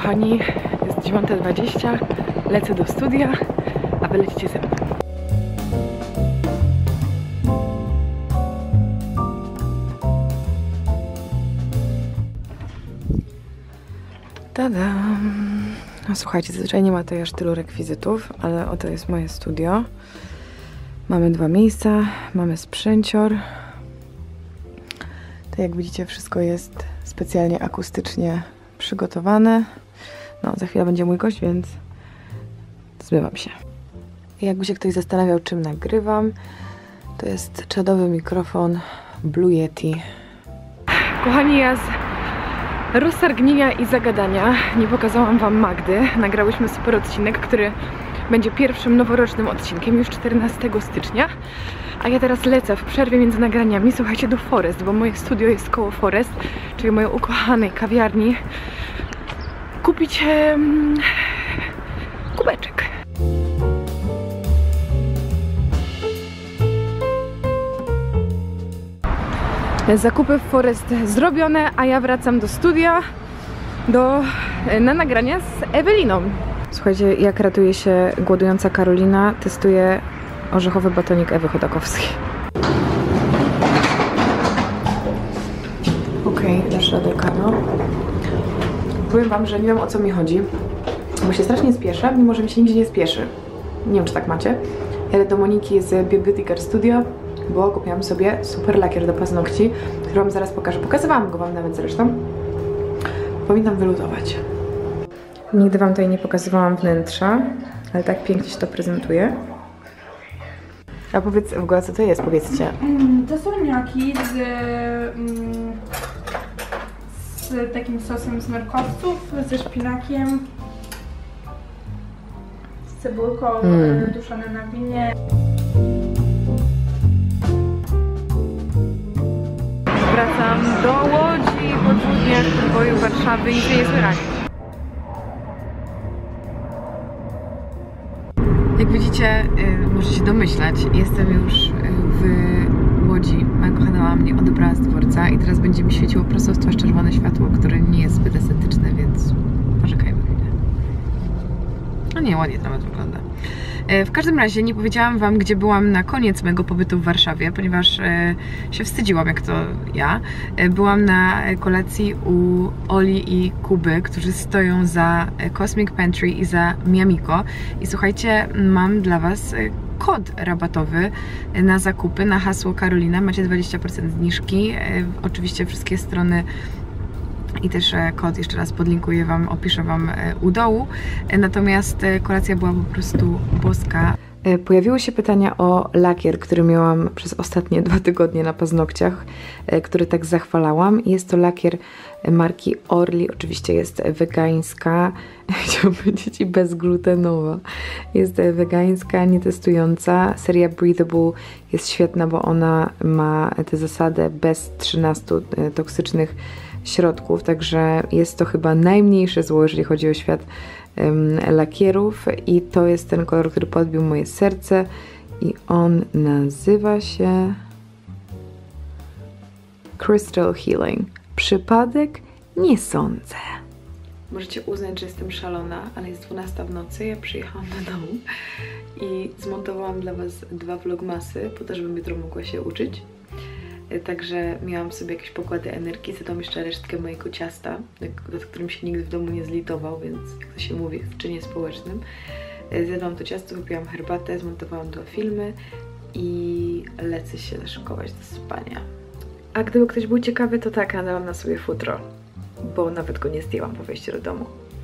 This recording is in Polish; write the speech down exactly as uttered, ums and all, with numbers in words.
kochani, jest dziewiąta dwadzieścia, lecę do studia, a wy lecicie ze mną. Tadam! No słuchajcie, zazwyczaj nie ma tutaj aż tylu rekwizytów, ale oto jest moje studio. Mamy dwa miejsca, mamy sprzęcior. Tak jak widzicie, wszystko jest specjalnie akustycznie przygotowane. No, za chwilę będzie mój gość, więc zbywam się. Jakby się ktoś zastanawiał, czym nagrywam, to jest czadowy mikrofon Blue Yeti. Kochani, ja z roztargnienia i zagadania nie pokazałam wam Magdy. Nagrałyśmy super odcinek, który będzie pierwszym noworocznym odcinkiem już czternastego stycznia. A ja teraz lecę w przerwie między nagraniami, słuchajcie, do Forest, bo moje studio jest koło Forest, czyli mojej ukochanej kawiarni, kupić um, kubeczek. Zakupy w Forest zrobione, a ja wracam do studia do, na nagrania z Eweliną. Słuchajcie, jak ratuje się głodująca Karolina, testuje orzechowy batonik Ewy Chodakowskiej. Okej, okay, dasz radę, Karo. Powiem wam, że nie wiem, o co mi chodzi, bo się strasznie spieszę, mimo że mi się nigdzie nie spieszy. Nie wiem, czy tak macie. Jadę do Moniki z Beauty Care Studio, bo kupiłam sobie super lakier do paznokci, który wam zaraz pokażę. Pokazywałam go wam nawet zresztą. Powinnam wyluzować. Nigdy wam tutaj nie pokazywałam wnętrza, ale tak pięknie się to prezentuje. A powiedz w ogóle, co to jest, powiedzcie. Mm, to są niaki z, mm, z takim sosem z markowców, ze szpinakiem, z cebulką mm. duszone na winie. Wracam do Łodzi po dwóch dniach podboju Warszawy i nie słychać. Jak widzicie, y, możecie się domyślać, jestem już w Łodzi. Moja kochana mama mnie odebrała z dworca i teraz będzie mi świeciło prosto w twarz czerwone światło, które nie jest zbyt estetyczne, więc poczekajmy chwilę. No nie, ładnie to nawet wygląda. W każdym razie nie powiedziałam wam, gdzie byłam na koniec mojego pobytu w Warszawie, ponieważ e, się wstydziłam, jak to ja. E, byłam na kolacji u Oli i Kuby, którzy stoją za Cosmic Pantry i za Miamiko. I słuchajcie, mam dla was kod rabatowy na zakupy, na hasło Karolina. Macie dwadzieścia procent zniżki. E, oczywiście wszystkie strony i też kod jeszcze raz podlinkuję wam, opiszę wam u dołu. Natomiast kolacja była po prostu boska. Pojawiły się pytania o lakier, który miałam przez ostatnie dwa tygodnie na paznokciach, który tak zachwalałam. Jest to lakier marki Orly, oczywiście jest wegańska, chciałam powiedzieć i bezglutenowa. Jest wegańska, nietestująca. Seria Breathable jest świetna, bo ona ma tę zasadę bez trzynastu toksycznych środków, także jest to chyba najmniejsze zło, jeżeli chodzi o świat um, lakierów i to jest ten kolor, który podbił moje serce i on nazywa się Crystal Healing. Przypadek? Nie sądzę. Możecie uznać, że jestem szalona, ale jest dwunasta w nocy, ja przyjechałam do domu i zmontowałam dla was dwa vlogmasy, po to, żebym jutro mogła się uczyć. Także miałam sobie jakieś pokłady energii, zadam jeszcze resztkę mojego ciasta, nad którym się nigdy w domu nie zlitował, więc jak to się mówi w czynie społecznym. Zjadłam to ciasto, wypiłam herbatę, zmontowałam dwa filmy i lecę się szykować do spania. A gdyby ktoś był ciekawy, to tak, nadałam na sobie futro, bo nawet go nie zdjęłam po wejściu do domu.